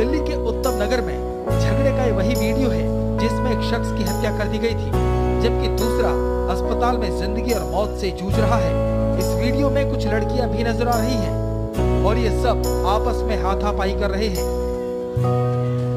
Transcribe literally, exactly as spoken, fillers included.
दिल्ली के उत्तम नगर में झगड़े का वही वीडियो है जिसमें एक शख्स की हत्या कर दी गई थी, जबकि दूसरा अस्पताल में जिंदगी और मौत से जूझ रहा है। इस वीडियो में कुछ लड़कियां भी नजर आ रही हैं और ये सब आपस में हाथापाई कर रहे हैं।